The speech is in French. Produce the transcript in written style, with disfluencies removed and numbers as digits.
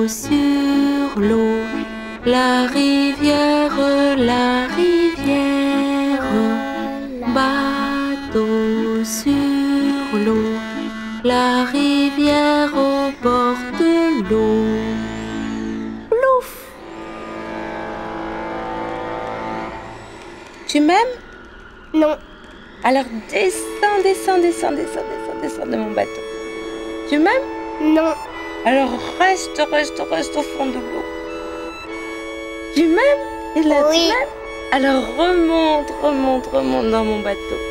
sur l'eau, la rivière, bateau sur l'eau, la rivière au bord de l'eau. Plouf! Tu m'aimes? Non. Alors descends de mon bateau. Tu m'aimes? Non. Alors reste au fond de l'eau. Tu m'aimes? Et là, oui. Tu m'aimes? Alors remonte dans mon bateau.